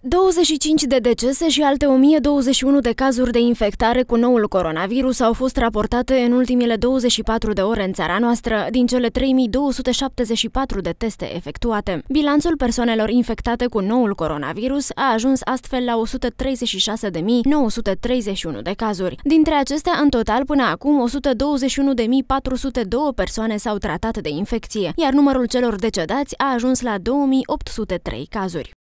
25 de decese și alte 1021 de cazuri de infectare cu noul coronavirus au fost raportate în ultimele 24 de ore în țara noastră, din cele 3274 de teste efectuate. Bilanțul persoanelor infectate cu noul coronavirus a ajuns astfel la 136.931 de cazuri. Dintre acestea, în total, până acum, 121.402 persoane s-au tratat de infecție, iar numărul celor decedați a ajuns la 2803 cazuri.